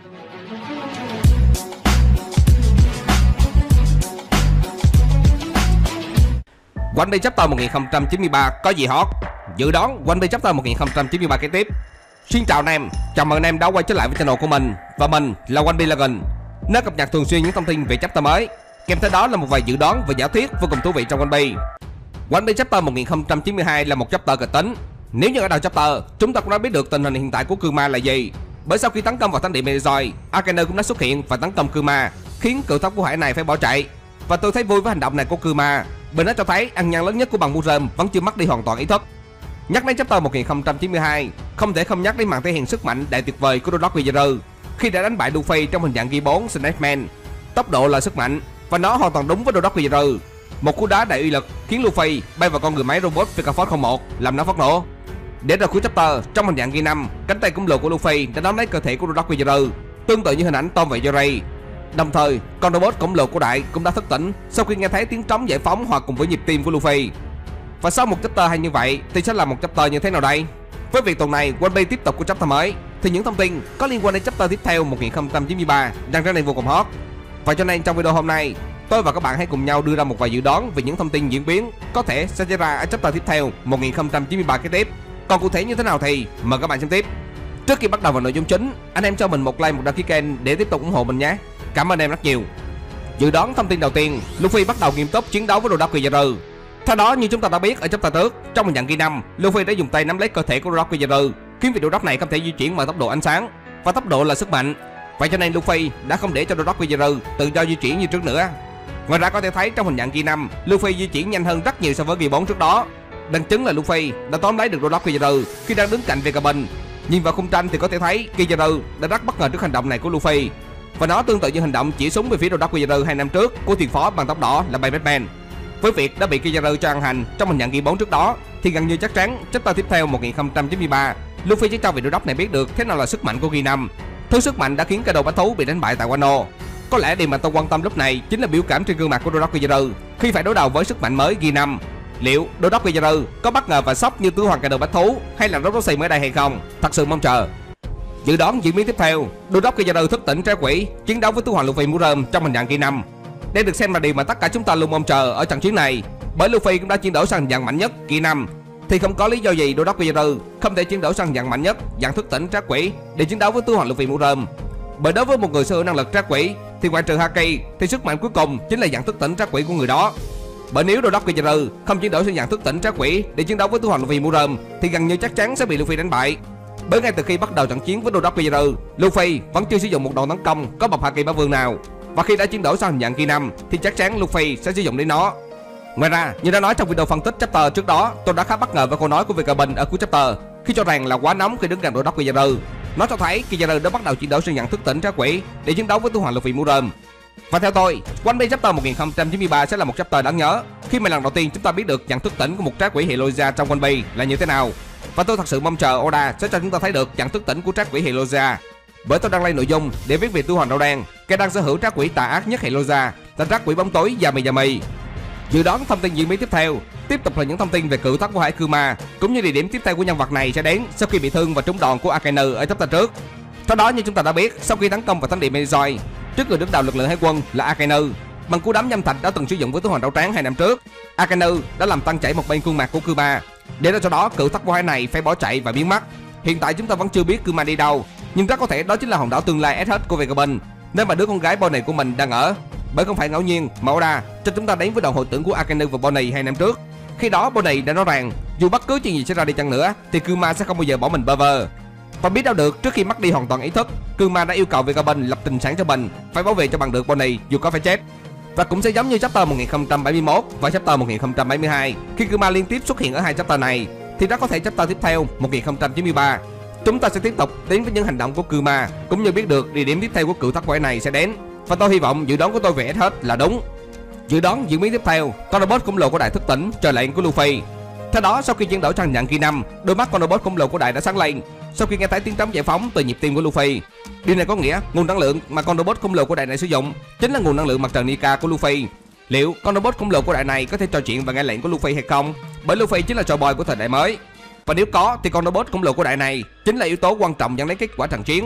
One Piece Chapter 1093 có gì hot? Dự đoán One Piece Chapter 1093 kế tiếp. Xin chào anh em, chào mừng anh em đã quay trở lại với channel của mình. Và mình là One Piece Legend, nơi cập nhật thường xuyên những thông tin về chapter mới, kèm theo đó là một vài dự đoán và giả thuyết vô cùng thú vị trong One Piece. One Piece Chapter 1092 là một chapter kịch tính. Nếu như ở đầu chapter, chúng ta cũng đã biết được tình hình hiện tại của Kuma là gì. Bởi sau khi tấn công vào thánh địa Merizoi, Akainu cũng đã xuất hiện và tấn công Kuma, khiến cự tháp của hải này phải bỏ chạy. Và tôi thấy vui với hành động này của Kuma, bởi nó cho thấy ăn nhan lớn nhất của bằng Murem vẫn chưa mất đi hoàn toàn ý thức. Nhắc đến chapter 1092, không thể không nhắc đến màn thể hiện sức mạnh đại tuyệt vời của Rock Wizard khi đã đánh bại Luffy trong hình dạng ghi 4 Snake Man. Tốc độ là sức mạnh, và nó hoàn toàn đúng với Rock Wizard. Một cú đá đại uy lực khiến Luffy bay vào con người máy robot Vikaforce 01, làm nó phát nổ. Để rồi cuối chapter, trong hình dạng ghi 5, cánh tay khổng lồ của Luffy đã nắm lấy cơ thể của Rock Wizard, tương tự như hình ảnh Tom và Jerry. Đồng thời, con robot khổng lồ của Đại cũng đã thức tỉnh sau khi nghe thấy tiếng trống giải phóng hòa cùng với nhịp tim của Luffy. Và sau một chapter hay như vậy thì sẽ là một chapter như thế nào đây? Với việc tuần này One Piece tiếp tục của chapter mới, thì những thông tin có liên quan đến chapter tiếp theo 1093 đang trở nên vô cùng hot. Và cho nên trong video hôm nay, tôi và các bạn hãy cùng nhau đưa ra một vài dự đoán về những thông tin diễn biến có thể sẽ xảy ra ở chapter tiếp theo 1093 kế tiếp. Còn cụ thể như thế nào thì mời các bạn xem tiếp. Trước khi bắt đầu vào nội dung chính, anh em cho mình một like, một đăng ký kênh để tiếp tục ủng hộ mình nhé. Cảm ơn em rất nhiều. Dự đoán thông tin đầu tiên, Luffy bắt đầu nghiêm túc chiến đấu với Rock Wizard. Theo đó, như chúng ta đã biết ở chapter trước, trong hình dạng ghi 5, Luffy đã dùng tay nắm lấy cơ thể của Rock Wizard, khiến vị Rock này không thể di chuyển bằng tốc độ ánh sáng, và tốc độ là sức mạnh. Vậy cho nên Luffy đã không để cho Rock Wizard tự do di chuyển như trước nữa. Ngoài ra có thể thấy trong hình dạng ghi 5, Luffy di chuyển nhanh hơn rất nhiều so với ghi 4 trước đó. Bằng chứng là Luffy đã tóm lấy được Rock Wizard khi đang đứng cạnh Vegabond. Nhìn vào khung tranh thì có thể thấy Kizaru đã rất bất ngờ trước hành động này của Luffy, và nó tương tự như hành động chỉ súng về phía Rock Wizard 2 năm trước của thuyền phó bằng tóc đỏ là Bay Batman. Với việc đã bị Kizaru cho ăn hành trong hình dạng ghi 4 trước đó, thì gần như chắc chắn chapter tiếp theo 1093, Luffy sẽ cho vị Rock này biết được thế nào là sức mạnh của ghi 5. Thứ sức mạnh đã khiến Kaido bá thú bị đánh bại tại Wano. Có lẽ điều mà tôi quan tâm lúc này chính là biểu cảm trên gương mặt của Rock Wizard khi phải đối đầu với sức mạnh mới ghi 5. Liệu Rock Wizard có bất ngờ và sốc như Tứ Hoàng Kaido bá thú hay là Roxy mới đây hay không? Thật sự mong chờ. Dự đoán diễn biến tiếp theo, Rock Wizard thức tỉnh trái quỷ chiến đấu với Tứ Hoàng Luffy Murem trong hình dạng ghi 5. Đây được xem là điều mà tất cả chúng ta luôn mong chờ ở trận chiến này, bởi Luffy cũng đã chuyển đổi sang hình dạng mạnh nhất ghi 5, thì không có lý do gì Rock Wizard không thể chuyển đổi sang dạng mạnh nhất dạng thức tỉnh trái quỷ để chiến đấu với Tứ Hoàng Luffy Murem. Bởi đối với một người sở hữu năng lực trái quỷ thì ngoại trừ Haki thì sức mạnh cuối cùng chính là dạng thức tỉnh trái quỷ của người đó. Bởi nếu Rock Wizard không chuyển đổi sang dạng thức tỉnh trái quỷ để chiến đấu với Tứ Hoàng Luffy Murem thì gần như chắc chắn sẽ bị Luffy đánh bại. Bởi ngay từ khi bắt đầu trận chiến với Rock Wizard, Luffy vẫn chưa sử dụng một đòn tấn công có bọc Haki bá vương nào, và khi đã chuyển đổi sang hình dạng ghi 5 thì chắc chắn Luffy sẽ sử dụng đến nó. Ngoài ra, như đã nói trong video phân tích chapter trước đó, tôi đã khá bất ngờ với câu nói của Vegabond ở cuối chapter khi cho rằng là quá nóng khi đứng gần Rock Wizard. Nó cho thấy Kizaru đã bắt đầu chuyển đổi sang dạng thức tỉnh trái quỷ để chiến đấu với Tứ Hoàng Luffy Murem. Và theo tôi, One Piece chapter 1093 sẽ là một chapter đáng nhớ khi mà lần đầu tiên chúng ta biết được dạng thức tỉnh của một trái quỷ Heloja trong One Piece là như thế nào. Và tôi thật sự mong chờ Oda sẽ cho chúng ta thấy được dạng thức tỉnh của trái quỷ Heloja. Bởi tôi đang lên nội dung để viết về Tứ Hoàng Râu Đen, kẻ đang sở hữu trái quỷ tà ác nhất Heloja là trái quỷ bóng tối Yami. Dự đoán thông tin diễn biến tiếp theo tiếp tục là những thông tin về cự tháp của hải Kuma, cũng như địa điểm tiếp theo của nhân vật này sẽ đến sau khi bị thương và trúng đòn của Akainu ở chapter trước. Sau đó, như chúng ta đã biết, sau khi tấn công vào thánh địa Merizoi, trước người đứng đầu lực lượng hải quân là Akainu, bằng cú đấm nhâm thạch đã từng sử dụng với Tứ Hoàng Râu Trắng 2 năm trước, Akainu đã làm tăng chảy một bên khuôn mặt của Kuma. Để rồi sau đó cự tháp của hải này phải bỏ chạy và biến mất. Hiện tại chúng ta vẫn chưa biết Kuma đi đâu, nhưng rất có thể đó chính là hòn đảo tương lai SH của Vegabond, nơi mà đứa con gái Bonnie của mình đang ở. Bởi không phải ngẫu nhiên mà Oda cho chúng ta đến với đoạn hồi tưởng của Akainu và Bonnie 2 năm trước. Khi đó Bonnie đã nói rằng dù bất cứ chuyện gì xảy ra đi chăng nữa thì Kuma sẽ không bao giờ bỏ mình bơ vơ. Và biết đâu được, trước khi mất đi hoàn toàn ý thức, Kuma đã yêu cầu Vegabond lập trình sẵn cho mình phải bảo vệ cho bằng được Bonnie dù có phải chết. Và cũng sẽ giống như chapter 1071 và chapter 1072, khi Kuma liên tiếp xuất hiện ở hai chapter này, thì rất có thể chapter tiếp theo 1093 chúng ta sẽ tiếp tục đến với những hành động của Kuma, cũng như biết được địa điểm tiếp theo của cự tháp quái này sẽ đến. Và tôi hy vọng dự đoán của tôi về SH là đúng. Dự đoán diễn biến tiếp theo, con robot khổng lồ của Đại thức tỉnh chờ lệnh của Luffy. Theo đó, sau khi chuyển đổi sang dạng ghi 5, đôi mắt con robot khổng lồ của Đại đã sáng lên sau khi nghe thấy tiếng trống giải phóng từ nhịp tim của Luffy. Điều này có nghĩa nguồn năng lượng mà con robot khổng lồ của Đại này sử dụng chính là nguồn năng lượng mặt trời Nika của Luffy. Liệu con robot khổng lồ của Đại này có thể trò chuyện và nghe lệnh của Luffy hay không? Bởi Luffy chính là trò boy của thời đại mới. Và nếu có thì con robot khổng lồ của Đại này chính là yếu tố quan trọng dẫn đến kết quả trận chiến.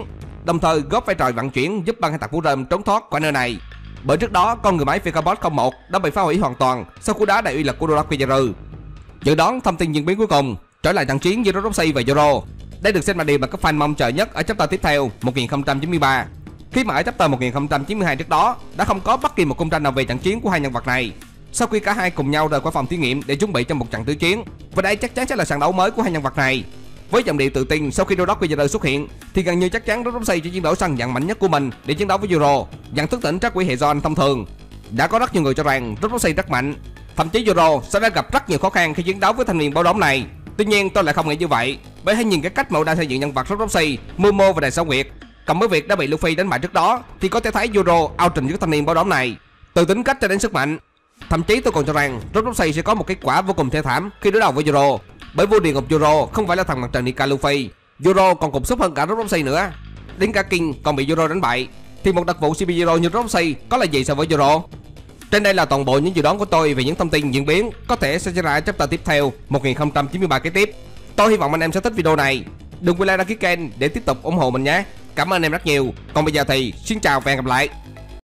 đồng thời góp vai trò vận chuyển giúp băng hải tặc Vũ Rơm trốn thoát khỏi nơi này. Bởi trước đó, con người máy Vegabot 01 đã bị phá hủy hoàn toàn sau cú đá đầy uy lực của Dolph Kizaru. Dự đoán thông tin diễn biến cuối cùng trở lại trận chiến giữa Roxy và Zoro. Đây được xem là điều mà các fan mong chờ nhất ở chapter tiếp theo 1093. Khi mà ở chapter 1092 trước đó đã không có bất kỳ một khung tranh nào về trận chiến của hai nhân vật này. Sau khi cả hai cùng nhau rời khỏi phòng thí nghiệm để chuẩn bị cho một trận tử chiến, và đây chắc chắn sẽ là trận đấu mới của hai nhân vật này. Với giọng điệu tự tin sau khi Dolph Kizaru xuất hiện thì gần như chắc chắn Roxy sẽ chuyển đổi sang dạng mạnh nhất của mình để chiến đấu với Zoro, dạng thức tỉnh trắc quỷ hệ Zon thông thường. Đã có rất nhiều người cho rằng Roxy rất mạnh, thậm chí Zoro sẽ đã gặp rất nhiều khó khăn khi chiến đấu với thanh niên báo đốm này. Tuy nhiên tôi lại không nghĩ như vậy, bởi hãy nhìn cái cách mà đang xây dựng nhân vật Roxy, Momo và Đại Sao Nguyệt, cộng với việc đã bị Luffy đánh bại trước đó thì có thể thấy Zoro ao trình với thanh niên báo đốm này, từ tính cách cho đến sức mạnh. Thậm chí tôi còn cho rằng Roxy sẽ có một kết quả vô cùng thê thảm khi đối đầu với Zoro, bởi vua địa ngục Zoro không phải là thằng mặt trời Nika Luffy, Zoro còn cùng sức hơn cả Roxy nữa. Đến cả King còn bị Zoro đánh bại, thì một đặc vụ CP Zero như Roxy có là gì so với Zoro? Trên đây là toàn bộ những dự đoán của tôi về những thông tin diễn biến có thể sẽ xảy ra chapter tiếp theo 1093 kế tiếp. Tôi hy vọng anh em sẽ thích video này. Đừng quên like đăng ký kênh để tiếp tục ủng hộ mình nhé. Cảm ơn anh em rất nhiều. Còn bây giờ thì xin chào và hẹn gặp lại.